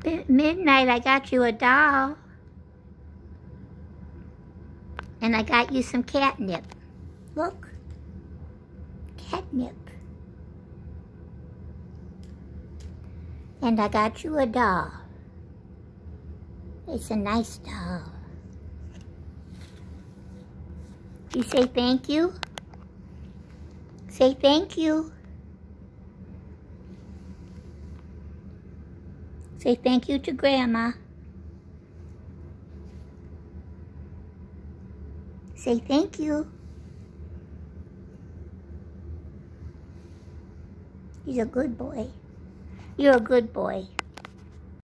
midnight, I got you a doll. And I got you some catnip. Look. Catnip. And I got you a doll. It's a nice doll. You say thank you? Say thank you. Say thank you to Grandma. Say thank you. He's a good boy. You're a good boy.